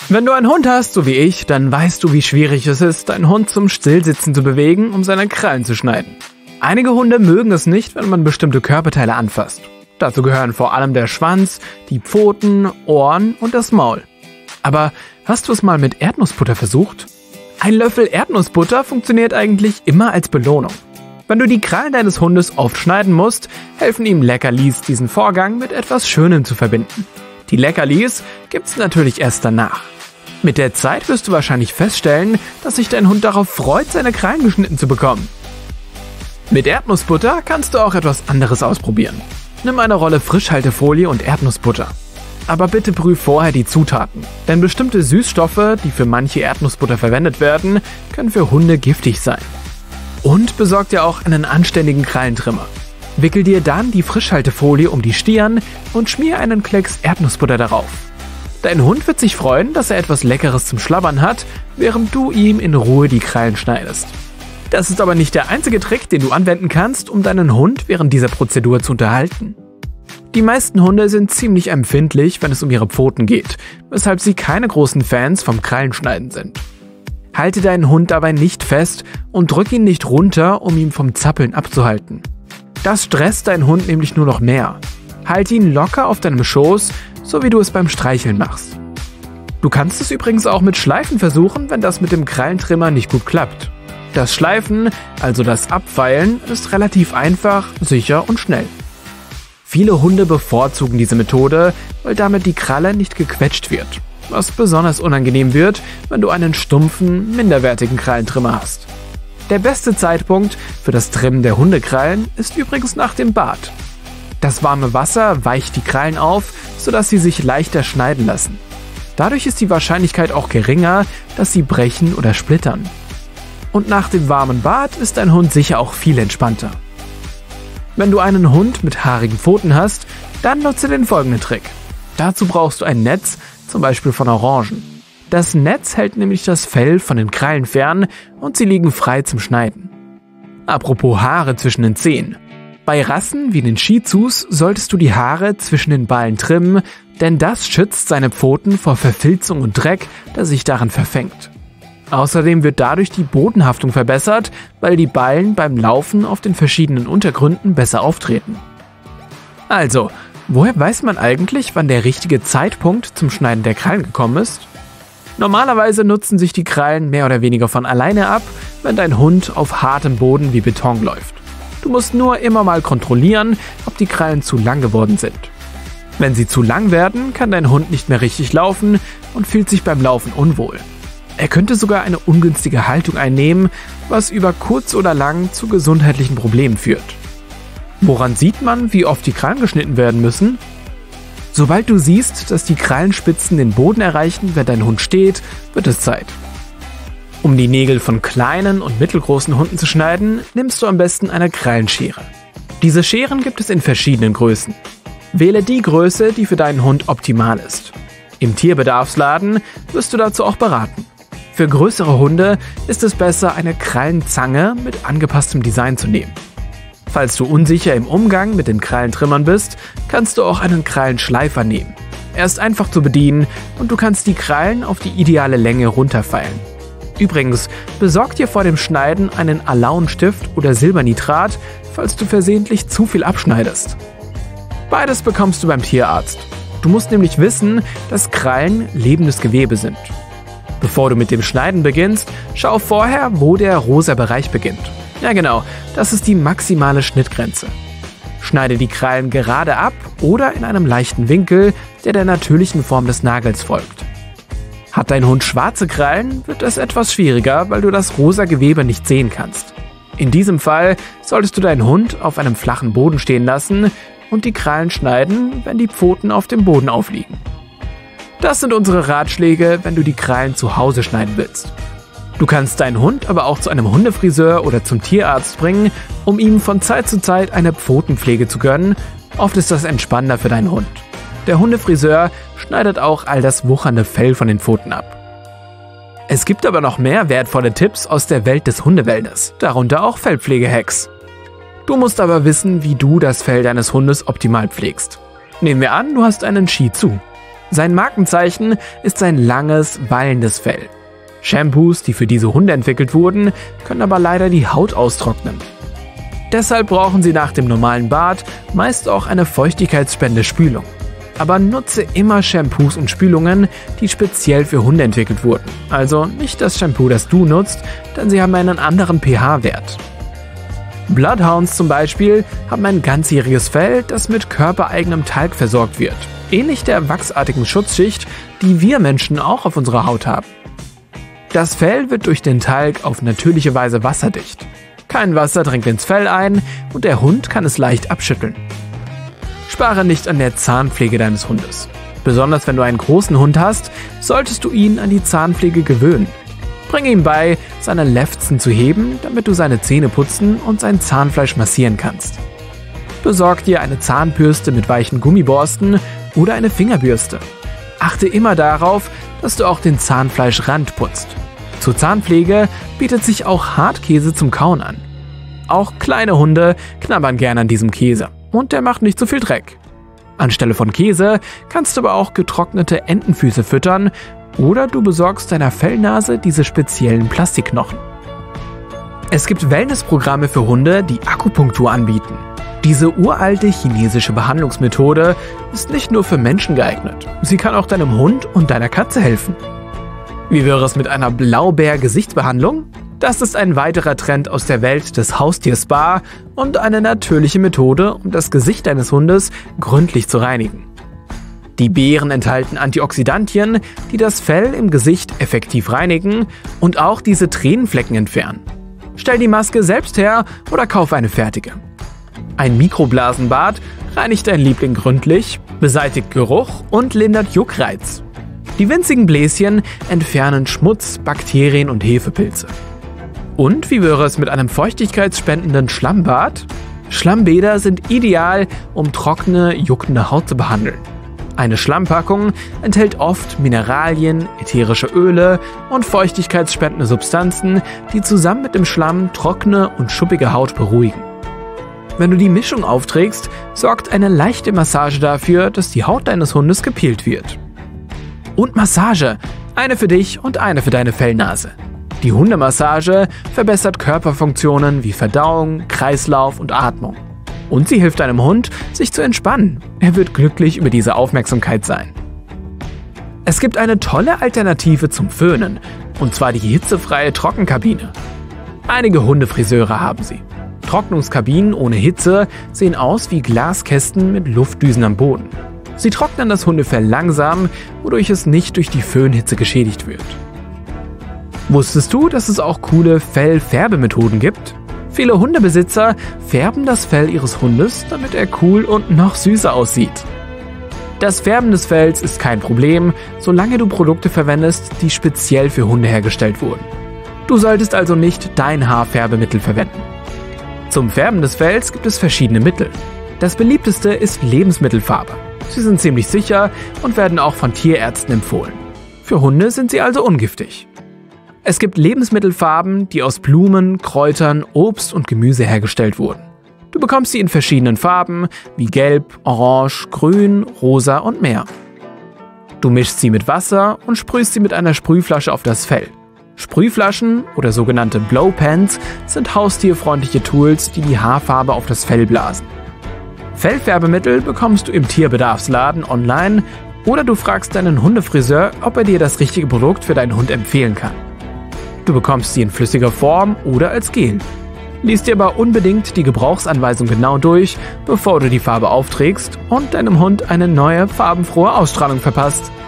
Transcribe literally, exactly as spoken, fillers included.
Wenn du einen Hund hast, so wie ich, dann weißt du, wie schwierig es ist, deinen Hund zum Stillsitzen zu bewegen, um seine Krallen zu schneiden. Einige Hunde mögen es nicht, wenn man bestimmte Körperteile anfasst. Dazu gehören vor allem der Schwanz, die Pfoten, Ohren und das Maul. Aber hast du es mal mit Erdnussbutter versucht? Ein Löffel Erdnussbutter funktioniert eigentlich immer als Belohnung. Wenn du die Krallen deines Hundes oft schneiden musst, helfen ihm Leckerlis, diesen Vorgang mit etwas Schönem zu verbinden. Die Leckerlis gibt's natürlich erst danach. Mit der Zeit wirst du wahrscheinlich feststellen, dass sich dein Hund darauf freut, seine Krallen geschnitten zu bekommen. Mit Erdnussbutter kannst du auch etwas anderes ausprobieren. Nimm eine Rolle Frischhaltefolie und Erdnussbutter. Aber bitte prüf vorher die Zutaten, denn bestimmte Süßstoffe, die für manche Erdnussbutter verwendet werden, können für Hunde giftig sein. Und besorg dir auch einen anständigen Krallentrimmer. Wickel dir dann die Frischhaltefolie um die Stirn und schmier einen Klecks Erdnussbutter darauf. Dein Hund wird sich freuen, dass er etwas Leckeres zum Schlabbern hat, während du ihm in Ruhe die Krallen schneidest. Das ist aber nicht der einzige Trick, den du anwenden kannst, um deinen Hund während dieser Prozedur zu unterhalten. Die meisten Hunde sind ziemlich empfindlich, wenn es um ihre Pfoten geht, weshalb sie keine großen Fans vom Krallenschneiden sind. Halte deinen Hund dabei nicht fest und drück ihn nicht runter, um ihn vom Zappeln abzuhalten. Das stresst deinen Hund nämlich nur noch mehr. Halte ihn locker auf deinem Schoß, so wie du es beim Streicheln machst. Du kannst es übrigens auch mit Schleifen versuchen, wenn das mit dem Krallentrimmer nicht gut klappt. Das Schleifen, also das Abfeilen, ist relativ einfach, sicher und schnell. Viele Hunde bevorzugen diese Methode, weil damit die Kralle nicht gequetscht wird, was besonders unangenehm wird, wenn du einen stumpfen, minderwertigen Krallentrimmer hast. Der beste Zeitpunkt für das Trimmen der Hundekrallen ist übrigens nach dem Bad. Das warme Wasser weicht die Krallen auf, sodass sie sich leichter schneiden lassen. Dadurch ist die Wahrscheinlichkeit auch geringer, dass sie brechen oder splittern. Und nach dem warmen Bad ist dein Hund sicher auch viel entspannter. Wenn du einen Hund mit haarigen Pfoten hast, dann nutze den folgenden Trick. Dazu brauchst du ein Netz, zum Beispiel von Orangen. Das Netz hält nämlich das Fell von den Krallen fern und sie liegen frei zum Schneiden. Apropos Haare zwischen den Zehen. Bei Rassen wie den Shih Tzus solltest du die Haare zwischen den Ballen trimmen, denn das schützt seine Pfoten vor Verfilzung und Dreck, der sich darin verfängt. Außerdem wird dadurch die Bodenhaftung verbessert, weil die Ballen beim Laufen auf den verschiedenen Untergründen besser auftreten. Also, woher weiß man eigentlich, wann der richtige Zeitpunkt zum Schneiden der Krallen gekommen ist? Normalerweise nutzen sich die Krallen mehr oder weniger von alleine ab, wenn dein Hund auf hartem Boden wie Beton läuft. Du musst nur immer mal kontrollieren, ob die Krallen zu lang geworden sind. Wenn sie zu lang werden, kann dein Hund nicht mehr richtig laufen und fühlt sich beim Laufen unwohl. Er könnte sogar eine ungünstige Haltung einnehmen, was über kurz oder lang zu gesundheitlichen Problemen führt. Woran sieht man, wie oft die Krallen geschnitten werden müssen? Sobald du siehst, dass die Krallenspitzen den Boden erreichen, wenn dein Hund steht, wird es Zeit. Um die Nägel von kleinen und mittelgroßen Hunden zu schneiden, nimmst du am besten eine Krallenschere. Diese Scheren gibt es in verschiedenen Größen. Wähle die Größe, die für deinen Hund optimal ist. Im Tierbedarfsladen wirst du dazu auch beraten. Für größere Hunde ist es besser, eine Krallenzange mit angepasstem Design zu nehmen. Falls du unsicher im Umgang mit den Krallentrimmern bist, kannst du auch einen Krallenschleifer nehmen. Er ist einfach zu bedienen und du kannst die Krallen auf die ideale Länge runterfeilen. Übrigens, besorg dir vor dem Schneiden einen Alaunstift oder Silbernitrat, falls du versehentlich zu viel abschneidest. Beides bekommst du beim Tierarzt. Du musst nämlich wissen, dass Krallen lebendes Gewebe sind. Bevor du mit dem Schneiden beginnst, schau vorher, wo der rosa Bereich beginnt. Ja genau, das ist die maximale Schnittgrenze. Schneide die Krallen gerade ab oder in einem leichten Winkel, der der natürlichen Form des Nagels folgt. Hat dein Hund schwarze Krallen, wird es etwas schwieriger, weil du das rosa Gewebe nicht sehen kannst. In diesem Fall solltest du deinen Hund auf einem flachen Boden stehen lassen und die Krallen schneiden, wenn die Pfoten auf dem Boden aufliegen. Das sind unsere Ratschläge, wenn du die Krallen zu Hause schneiden willst. Du kannst deinen Hund aber auch zu einem Hundefriseur oder zum Tierarzt bringen, um ihm von Zeit zu Zeit eine Pfotenpflege zu gönnen. Oft ist das entspannender für deinen Hund. Der Hundefriseur schneidet auch all das wuchernde Fell von den Pfoten ab. Es gibt aber noch mehr wertvolle Tipps aus der Welt des Hundewellness, darunter auch Fellpflege-Hacks. Du musst aber wissen, wie du das Fell deines Hundes optimal pflegst. Nehmen wir an, du hast einen Shih Tzu. Sein Markenzeichen ist sein langes, wallendes Fell. Shampoos, die für diese Hunde entwickelt wurden, können aber leider die Haut austrocknen. Deshalb brauchen sie nach dem normalen Bad meist auch eine feuchtigkeitsspendende Spülung. Aber nutze immer Shampoos und Spülungen, die speziell für Hunde entwickelt wurden. Also nicht das Shampoo, das du nutzt, denn sie haben einen anderen pH-Wert. Bloodhounds zum Beispiel haben ein ganzjähriges Fell, das mit körpereigenem Talg versorgt wird. Ähnlich der wachsartigen Schutzschicht, die wir Menschen auch auf unserer Haut haben. Das Fell wird durch den Talg auf natürliche Weise wasserdicht. Kein Wasser dringt ins Fell ein und der Hund kann es leicht abschütteln. Spare nicht an der Zahnpflege deines Hundes. Besonders wenn du einen großen Hund hast, solltest du ihn an die Zahnpflege gewöhnen. Bringe ihm bei, seine Lefzen zu heben, damit du seine Zähne putzen und sein Zahnfleisch massieren kannst. Besorg dir eine Zahnbürste mit weichen Gummiborsten oder eine Fingerbürste. Achte immer darauf, dass du auch den Zahnfleischrand putzt. Zur Zahnpflege bietet sich auch Hartkäse zum Kauen an. Auch kleine Hunde knabbern gerne an diesem Käse und der macht nicht so viel Dreck. Anstelle von Käse kannst du aber auch getrocknete Entenfüße füttern oder du besorgst deiner Fellnase diese speziellen Plastikknochen. Es gibt Wellnessprogramme für Hunde, die Akupunktur anbieten. Diese uralte chinesische Behandlungsmethode ist nicht nur für Menschen geeignet, sie kann auch deinem Hund und deiner Katze helfen. Wie wäre es mit einer Blaubeer-Gesichtsbehandlung? Das ist ein weiterer Trend aus der Welt des Haustier-Spa und eine natürliche Methode, um das Gesicht deines Hundes gründlich zu reinigen. Die Beeren enthalten Antioxidantien, die das Fell im Gesicht effektiv reinigen und auch diese Tränenflecken entfernen. Stell die Maske selbst her oder kauf eine fertige. Ein Mikroblasenbad reinigt dein Liebling gründlich, beseitigt Geruch und lindert Juckreiz. Die winzigen Bläschen entfernen Schmutz, Bakterien und Hefepilze. Und wie wäre es mit einem feuchtigkeitsspendenden Schlammbad? Schlammbäder sind ideal, um trockene, juckende Haut zu behandeln. Eine Schlammpackung enthält oft Mineralien, ätherische Öle und feuchtigkeitsspendende Substanzen, die zusammen mit dem Schlamm trockene und schuppige Haut beruhigen. Wenn du die Mischung aufträgst, sorgt eine leichte Massage dafür, dass die Haut deines Hundes gepeelt wird. Und Massage, eine für dich und eine für deine Fellnase. Die Hundemassage verbessert Körperfunktionen wie Verdauung, Kreislauf und Atmung. Und sie hilft deinem Hund, sich zu entspannen. Er wird glücklich über diese Aufmerksamkeit sein. Es gibt eine tolle Alternative zum Föhnen, und zwar die hitzefreie Trockenkabine. Einige Hundefriseure haben sie. Trocknungskabinen ohne Hitze sehen aus wie Glaskästen mit Luftdüsen am Boden. Sie trocknen das Hundefell langsam, wodurch es nicht durch die Föhnhitze geschädigt wird. Wusstest du, dass es auch coole Fellfärbemethoden gibt? Viele Hundebesitzer färben das Fell ihres Hundes, damit er cool und noch süßer aussieht. Das Färben des Fells ist kein Problem, solange du Produkte verwendest, die speziell für Hunde hergestellt wurden. Du solltest also nicht dein Haarfärbemittel verwenden. Zum Färben des Fells gibt es verschiedene Mittel. Das beliebteste ist Lebensmittelfarbe. Sie sind ziemlich sicher und werden auch von Tierärzten empfohlen. Für Hunde sind sie also ungiftig. Es gibt Lebensmittelfarben, die aus Blumen, Kräutern, Obst und Gemüse hergestellt wurden. Du bekommst sie in verschiedenen Farben wie Gelb, Orange, Grün, Rosa und mehr. Du mischst sie mit Wasser und sprühst sie mit einer Sprühflasche auf das Fell. Sprühflaschen oder sogenannte Blowpans sind haustierfreundliche Tools, die die Haarfarbe auf das Fell blasen. Fellfärbemittel bekommst du im Tierbedarfsladen online oder du fragst deinen Hundefriseur, ob er dir das richtige Produkt für deinen Hund empfehlen kann. Du bekommst sie in flüssiger Form oder als Gel. Lies dir aber unbedingt die Gebrauchsanweisung genau durch, bevor du die Farbe aufträgst und deinem Hund eine neue, farbenfrohe Ausstrahlung verpasst.